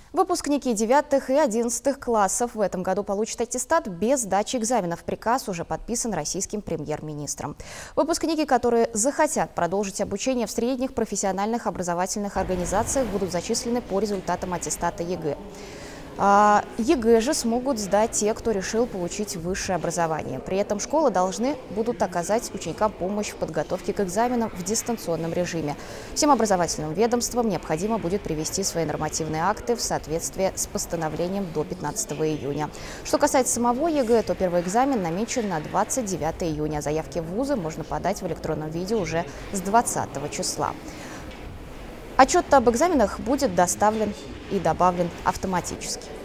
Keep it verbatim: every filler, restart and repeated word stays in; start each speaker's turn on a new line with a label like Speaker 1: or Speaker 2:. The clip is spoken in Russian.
Speaker 1: Выпускники девятых и одиннадцатых классов в этом году получат аттестат без сдачи экзаменов. Приказ уже подписан российским премьер-министром. Выпускники, которые захотят продолжить обучение в средних профессиональных образовательных организациях, будут зачислены по результатам аттестата ЕГЭ. А ЕГЭ же смогут сдать те, кто решил получить высшее образование. При этом школы должны будут оказать ученикам помощь в подготовке к экзаменам в дистанционном режиме. Всем образовательным ведомствам необходимо будет привести свои нормативные акты в соответствие с постановлением до пятнадцатого июня. Что касается самого ЕГЭ, то первый экзамен намечен на двадцать девятое июня. Заявки в вузы можно подать в электронном виде уже с двадцатого числа. Отчет об экзаменах будет доставлен и добавлен автоматически.